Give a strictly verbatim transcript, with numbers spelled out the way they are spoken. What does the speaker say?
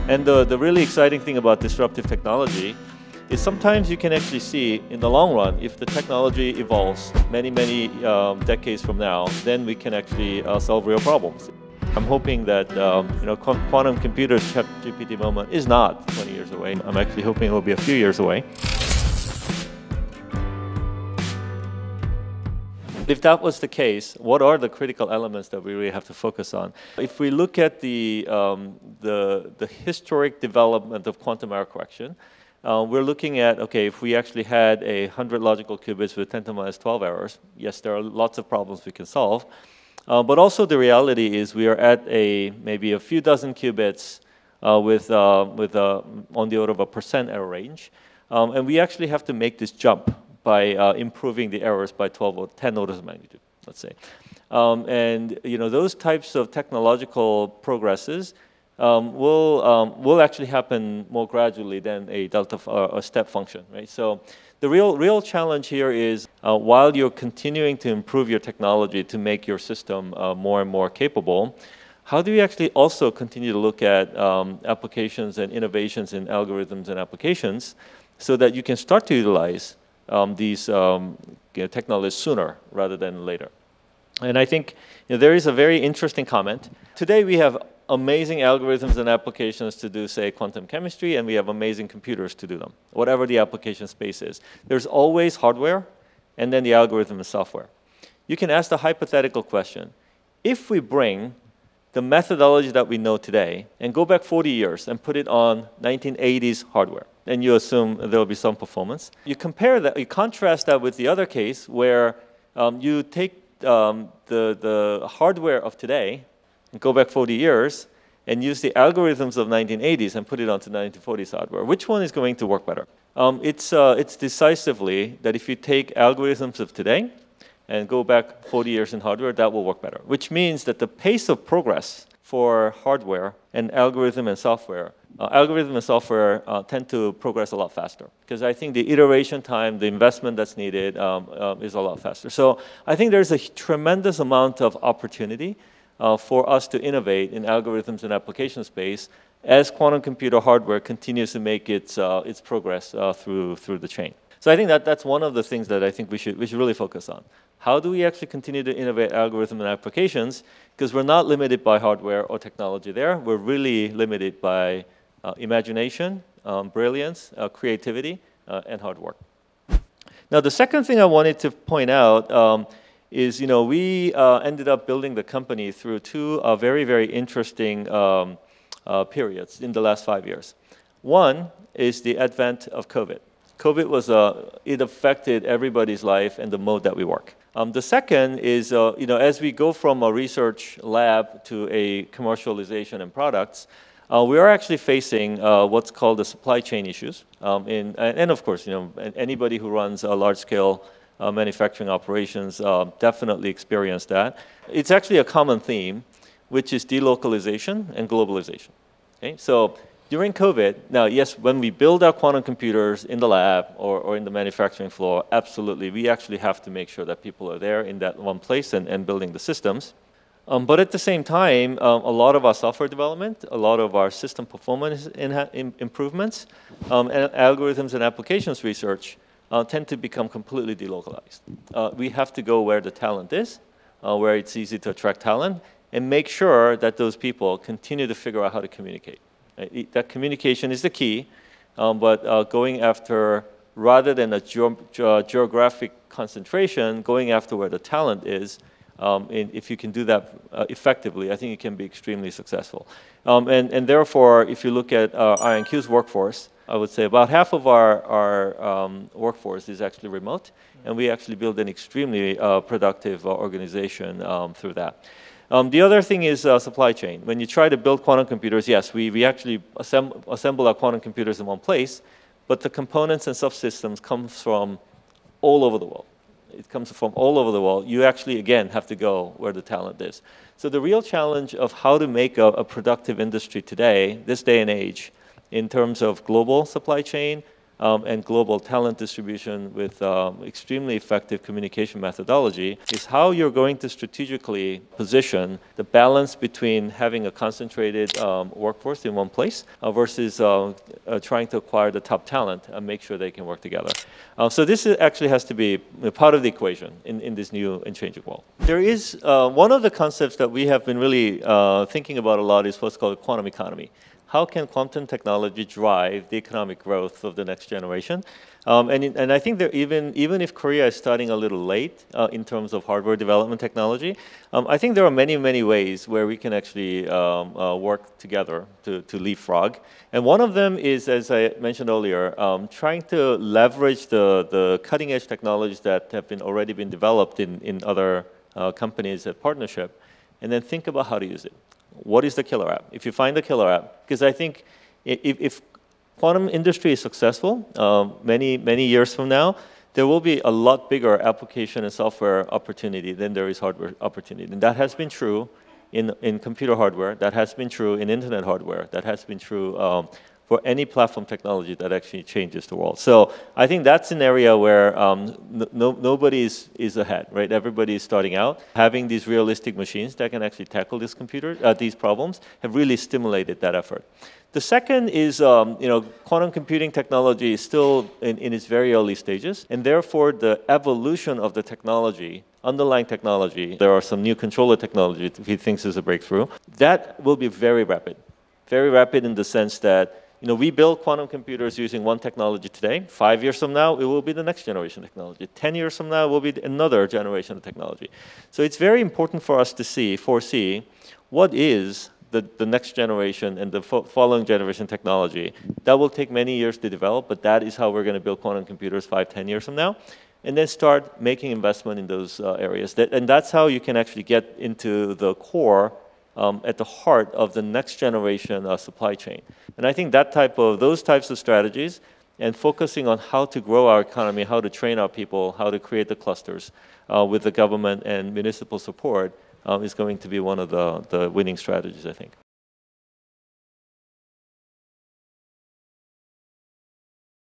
And the, the really exciting thing about disruptive technology is sometimes you can actually see in the long run, if the technology evolves many, many um, decades from now, then we can actually uh, solve real problems. I'm hoping that um, you know, quantum computers, ChatGPT moment is not twenty years away. I'm actually hoping it will be a few years away. If that was the case, what are the critical elements that we really have to focus on? If we look at the, um, the, the historic development of quantum error correction, uh, we're looking at, okay, if we actually had a hundred logical qubits with ten to the minus twelve errors, yes, there are lots of problems we can solve. Uh, but also the reality is we are at a maybe a few dozen qubits uh, with, uh, with uh, on the order of a percent error range. Um, and we actually have to make this jump by uh, improving the errors by twelve or ten orders of magnitude, let's say. Um, and you know, those types of technological progresses um, will, um, will actually happen more gradually than a delta or a step function, right? So the real, real challenge here is uh, while you're continuing to improve your technology to make your system uh, more and more capable, how do you actually also continue to look at um, applications and innovations in algorithms and applications so that you can start to utilize Um, these um, you know, technologies sooner rather than later. And I think you know, there is a very interesting comment. Today we have amazing algorithms and applications to do, say, quantum chemistry, and we have amazing computers to do them, whatever the application space is. There's always hardware, and then the algorithm and software. You can ask the hypothetical question. If we bring the methodology that we know today and go back forty years and put it on nineteen eighties hardware, and you assume there will be some performance. You compare that, you contrast that with the other case where um, you take um, the, the hardware of today and go back forty years and use the algorithms of nineteen eighties and put it onto nineteen forties hardware. Which one is going to work better? Um, it's, uh, it's decisively that if you take algorithms of today and go back forty years in hardware, that will work better. Which means that the pace of progress for hardware and algorithm and software Uh, algorithm and software uh, tend to progress a lot faster because I think the iteration time, the investment that's needed um, uh, is a lot faster. So I think there's a tremendous amount of opportunity uh, for us to innovate in algorithms and application space as quantum computer hardware continues to make its, uh, its progress uh, through, through the chain. So I think that that's one of the things that I think we should, we should really focus on. How do we actually continue to innovate algorithm and applications? Because we're not limited by hardware or technology there. We're really limited by Uh, imagination, um, brilliance, uh, creativity, uh, and hard work. Now, the second thing I wanted to point out um, is, you know, we uh, ended up building the company through two uh, very, very interesting um, uh, periods in the last five years. One is the advent of COVID. COVID was, uh, it affected everybody's life and the mode that we work. Um, the second is, uh, you know, as we go from a research lab to a commercialization and products, Uh, we are actually facing uh, what's called the supply chain issues. Um, in, and, and of course, you know, anybody who runs uh, large-scale uh, manufacturing operations uh, definitely experience that. It's actually a common theme, which is delocalization and globalization. Okay? So during COVID, now, yes, when we build our quantum computers in the lab or, or in the manufacturing floor, absolutely, we actually have to make sure that people are there in that one place and, and building the systems. Um, but at the same time, um, a lot of our software development, a lot of our system performance in in improvements, um, and algorithms and applications research uh, tend to become completely delocalized. Uh, we have to go where the talent is, uh, where it's easy to attract talent, and make sure that those people continue to figure out how to communicate. Right? That communication is the key, um, but uh, going after, rather than a ge ge geographic concentration, going after where the talent is. Um, and if you can do that uh, effectively, I think it can be extremely successful. Um, and, and therefore, if you look at uh, IonQ's workforce, I would say about half of our, our um, workforce is actually remote, and we actually build an extremely uh, productive uh, organization um, through that. Um, the other thing is uh, supply chain. When you try to build quantum computers, yes, we, we actually assemb assemble our quantum computers in one place, but the components and subsystems come from all over the world. It comes from all over the world. You actually, again, have to go where the talent is. So the real challenge of how to make a, a productive industry today, this day and age, in terms of global supply chain, um, and global talent distribution with um, extremely effective communication methodology is how you're going to strategically position the balance between having a concentrated um, workforce in one place uh, versus uh, uh, trying to acquire the top talent and make sure they can work together. Uh, so this is actually has to be part of the equation in, in this new and changing world. There is uh, one of the concepts that we have been really uh, thinking about a lot is what's called quantum economy. How can quantum technology drive the economic growth of the next generation? Um, and, in, and I think that even, even if Korea is starting a little late uh, in terms of hardware development technology, um, I think there are many, many ways where we can actually um, uh, work together to, to leapfrog. And one of them is, as I mentioned earlier, um, trying to leverage the, the cutting edge technologies that have been already been developed in, in other uh, companies at partnership, and then think about how to use it. What is the killer app? If you find the killer app, because I think if, if quantum industry is successful, um, many, many years from now, there will be a lot bigger application and software opportunity than there is hardware opportunity. And that has been true in, in computer hardware, that has been true in internet hardware, that has been true um, for any platform technology that actually changes the world. So I think that's an area where um, no, nobody is, is ahead, right? Everybody is starting out. Having these realistic machines that can actually tackle these computers, uh, these problems have really stimulated that effort. The second is, um, you know, quantum computing technology is still in, in its very early stages, and therefore the evolution of the technology, underlying technology, there are some new controller technology that he thinks is a breakthrough, that will be very rapid. Very rapid in the sense that you know, we build quantum computers using one technology today. Five years from now, it will be the next generation technology. Ten years from now, it will be another generation of technology. So it's very important for us to see, foresee, what is the, the next generation and the fo following generation technology. That will take many years to develop, but that is how we're going to build quantum computers five, ten years from now. And then start making investment in those uh, areas. That, and that's how you can actually get into the core Um, at the heart of the next generation uh, supply chain. And I think that type of, those types of strategies and focusing on how to grow our economy, how to train our people, how to create the clusters uh, with the government and municipal support um, is going to be one of the, the winning strategies, I think.